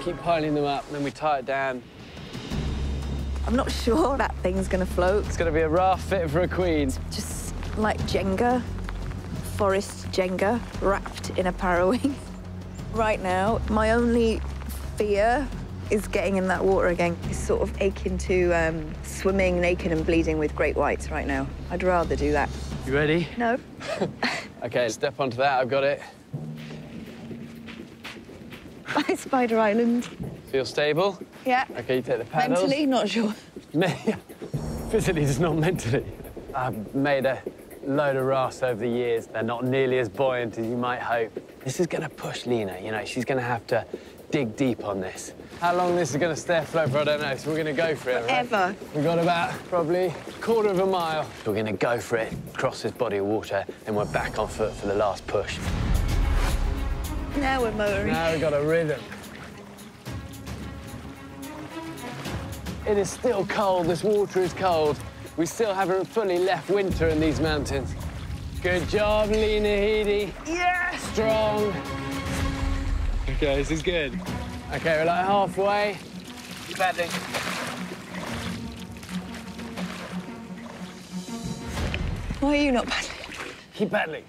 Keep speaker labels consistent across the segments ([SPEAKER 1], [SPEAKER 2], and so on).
[SPEAKER 1] keep piling them up, and then we tie it down.
[SPEAKER 2] I'm not sure that thing's gonna float.
[SPEAKER 1] It's gonna be a raft fit for a queen.
[SPEAKER 2] Just like Jenga, forest Jenga, wrapped in a parawing. Right now, my only fear is getting in that water again. It's sort of akin to swimming naked and bleeding with great whites right now. I'd rather do that.
[SPEAKER 1] You ready?
[SPEAKER 2] No.
[SPEAKER 1] OK, step onto that. I've got it.
[SPEAKER 2] Bye, Spider Island.
[SPEAKER 1] Feel stable?
[SPEAKER 2] Yeah.
[SPEAKER 1] OK, you take the paddles.
[SPEAKER 2] Mentally, not sure.
[SPEAKER 1] Physically, just not mentally. I've made a load of rafts over the years. They're not nearly as buoyant as you might hope. This is going to push Lena, you know. She's going to have to dig deep on this. How long this is going to stay afloat for, I don't know, so we're going to go for it,
[SPEAKER 2] Forever.
[SPEAKER 1] Right? We've got about probably a quarter of a mile. We're going to go for it, cross this body of water, and we're back on foot for the last push.
[SPEAKER 2] Now we're motoring.
[SPEAKER 1] Now we've got a rhythm. It is still cold. This water is cold. We still haven't fully left winter in these mountains. Good job, Lena Headey.
[SPEAKER 2] Yes!
[SPEAKER 1] Strong. OK, this is good. OK, we're like halfway. Keep paddling.
[SPEAKER 2] Why are you not paddling?
[SPEAKER 1] Keep paddling.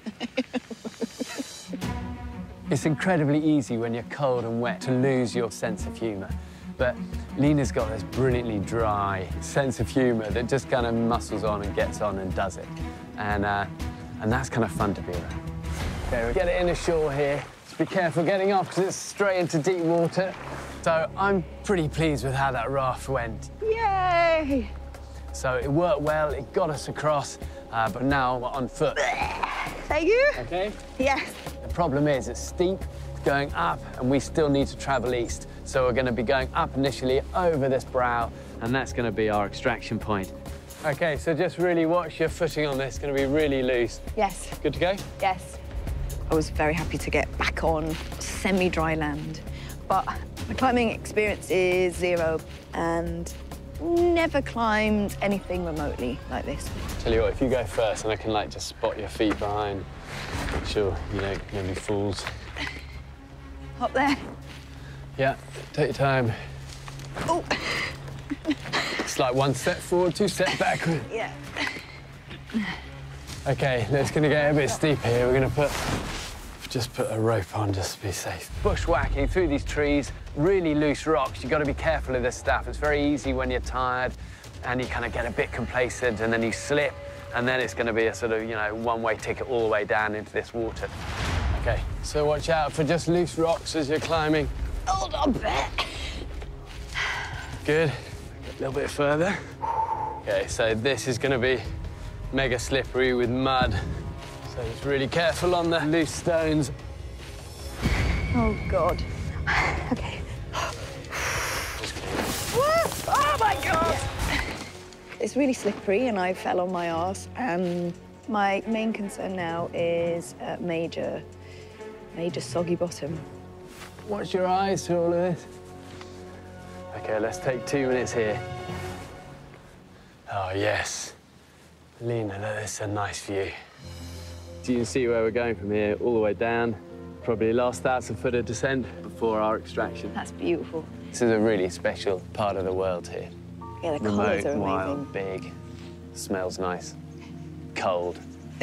[SPEAKER 1] It's incredibly easy when you're cold and wet to lose your sense of humour. But Lena's got this brilliantly dry sense of humour that just kind of muscles on and gets on and does it. And that's kind of fun to be around. OK, we'll get it in ashore here. Just be careful getting off because it's straight into deep water. So I'm pretty pleased with how that raft went.
[SPEAKER 2] Yay!
[SPEAKER 1] So it worked well, it got us across, but now we're on foot.
[SPEAKER 2] Thank you.
[SPEAKER 1] OK?
[SPEAKER 2] Yes.
[SPEAKER 1] The problem is it's steep, it's going up, and we still need to travel east. So we're going to be going up initially over this brow, and that's going to be our extraction point. OK, so just really watch your footing on this. It's going to be really loose.
[SPEAKER 2] Yes.
[SPEAKER 1] Good to go?
[SPEAKER 2] Yes. I was very happy to get back on semi-dry land, but my climbing experience is zero and never climbed anything remotely like this.
[SPEAKER 1] Tell you what, if you go first, and I can, like, just spot your feet behind, make sure, you know, nobody falls.
[SPEAKER 2] Up there.
[SPEAKER 1] Yeah, take your time.
[SPEAKER 2] Oh.
[SPEAKER 1] It's like 1 step forward, 2 steps backward.
[SPEAKER 2] Yeah.
[SPEAKER 1] OK, it's going to get a bit steep here. We're going to just put a rope on just to be safe. Bushwhacking through these trees, really loose rocks. You've got to be careful of this stuff. It's very easy when you're tired and you kind of get a bit complacent and then you slip and then it's going to be a sort of, you know, one-way ticket all the way down into this water. OK, so watch out for just loose rocks as you're climbing.
[SPEAKER 2] Hold on there.
[SPEAKER 1] Good. A little bit further. OK, so this is going to be mega slippery with mud. So just really careful on the loose stones.
[SPEAKER 2] Oh, God. OK. Oh, my God! It's really slippery, and I fell on my arse. And my main concern now is major soggy bottom.
[SPEAKER 1] Watch your eyes through all of this. OK, let's take 2 minutes here. Oh, yes. Lena, that's a nice view. So you can see where we're going from here, all the way down. Probably last 1,000 foot of descent before our extraction.
[SPEAKER 2] That's beautiful.
[SPEAKER 1] This is a really special part of the world here.
[SPEAKER 2] Yeah, the colours are amazing.
[SPEAKER 1] Wild, big, smells nice, cold.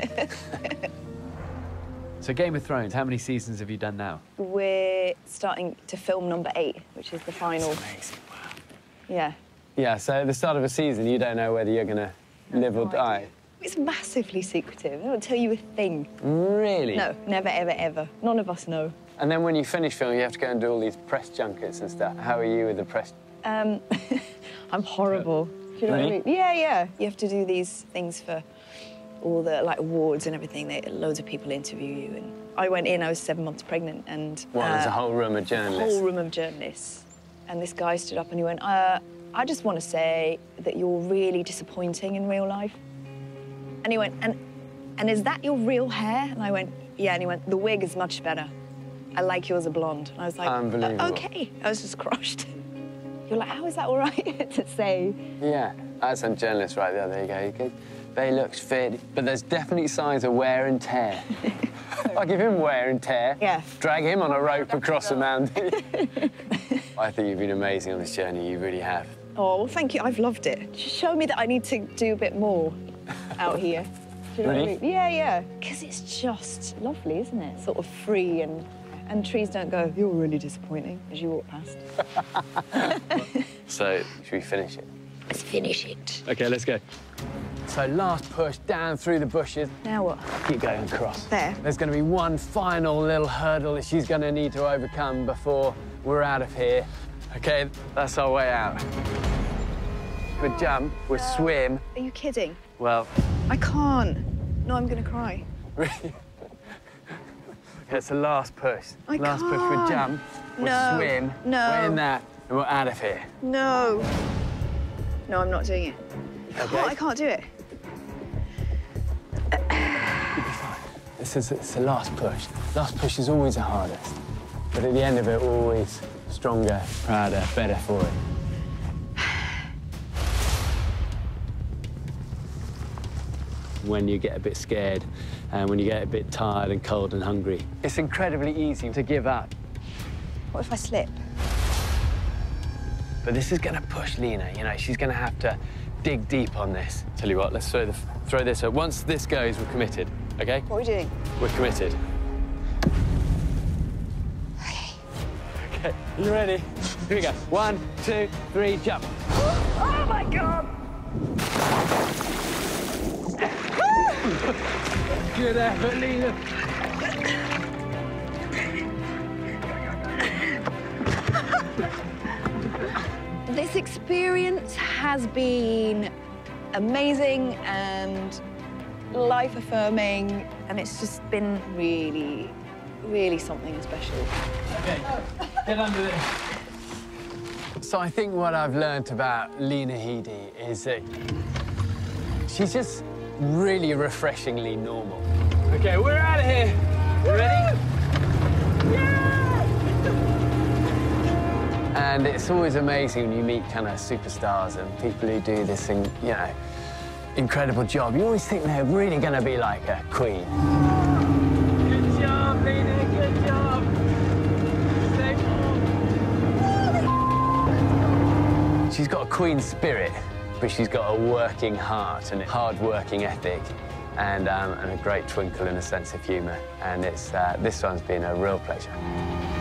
[SPEAKER 3] So Game of Thrones, how many seasons have you done now?
[SPEAKER 2] We're starting to film number 8, which is the final.
[SPEAKER 1] That's amazing, wow.
[SPEAKER 2] Yeah.
[SPEAKER 1] Yeah, so at the start of a season, you don't know whether you're going to live or die.
[SPEAKER 2] It's massively secretive. They don't tell you a thing.
[SPEAKER 1] Really?
[SPEAKER 2] No, never, ever, ever. None of us know.
[SPEAKER 1] And then when you finish filming, you have to go and do all these press junkets and stuff. How are you with the press?
[SPEAKER 2] I'm horrible. Do you know what I mean? Yeah, yeah. You have to do these things for all the, like, awards and everything. Loads of people interview you. And I went in, I was 7 months pregnant, and...
[SPEAKER 1] Well, there's a whole room of journalists.
[SPEAKER 2] A whole room of journalists. And this guy stood up and he went, I just want to say that you're really disappointing in real life. And he went, and is that your real hair? And I went, yeah. And he went, the wig is much better. I like you as a blonde. And I was like,
[SPEAKER 1] unbelievable.
[SPEAKER 2] OK. I was just crushed. You're like, how is that all right to say?
[SPEAKER 1] Yeah, I had some journalists right there. There you go. Bear looks fit, but there's definitely signs of wear and tear. I'll give him wear and tear.
[SPEAKER 2] Yeah.
[SPEAKER 1] Drag him on a rope across the mountain. I think you've been amazing on this journey, you really have.
[SPEAKER 2] Oh, well, thank you. I've loved it. Just show me that I need to do a bit more out here. Do you know what I
[SPEAKER 1] Really?
[SPEAKER 2] mean? Yeah, yeah. Because it's just lovely, isn't it? Sort of free and trees don't go, you're really disappointing as you walk past.
[SPEAKER 1] So, should we finish it?
[SPEAKER 2] Let's finish it.
[SPEAKER 1] OK, let's go. So last push down through the bushes.
[SPEAKER 2] Now what?
[SPEAKER 1] Keep going across.
[SPEAKER 2] There.
[SPEAKER 1] There's going to be one final little hurdle that she's going to need to overcome before we're out of here. OK, that's our way out. We'll jump, we'll swim.
[SPEAKER 2] Are you kidding?
[SPEAKER 1] Well,
[SPEAKER 2] I can't. No, I'm going to cry.
[SPEAKER 1] really? It's the last push.
[SPEAKER 2] I
[SPEAKER 1] last push, we'll
[SPEAKER 2] can't.
[SPEAKER 1] jump, we'll
[SPEAKER 2] No.
[SPEAKER 1] swim.
[SPEAKER 2] No.
[SPEAKER 1] We're in that, and we're out of here.
[SPEAKER 2] No. No, I'm not doing it.
[SPEAKER 1] OK?
[SPEAKER 2] I can't do it.
[SPEAKER 1] You'll be fine. It's the last push. Last push is always the hardest. But at the end of it, always stronger, prouder, better for it. When you get a bit scared and when you get a bit tired and cold and hungry, it's incredibly easy to give up.
[SPEAKER 2] What if I slip?
[SPEAKER 1] But this is going to push Lena, you know, she's going to have to dig deep on this. Tell you what, let's throw this up. Once this goes, we're committed, OK?
[SPEAKER 2] What are we doing?
[SPEAKER 1] We're committed.
[SPEAKER 2] Okay.
[SPEAKER 1] OK, you ready? Here we go. 1, 2, 3, jump.
[SPEAKER 2] Oh, my God!
[SPEAKER 1] Good effort, Lena.
[SPEAKER 2] This experience has been amazing and life-affirming, and it's just been really, really something special.
[SPEAKER 1] OK, get under this. So I think what I've learnt about Lena Headey is that she's just really refreshingly normal. OK, we're out of here. You ready? And it's always amazing when you meet kind of superstars and people who do this, incredible job. You always think they're really going to be like a queen. Good job, Lena. Good job. Stay warm. She's got a queen spirit, but she's got a working heart and a hard-working ethic and a great twinkle and a sense of humour. And this one's been a real pleasure.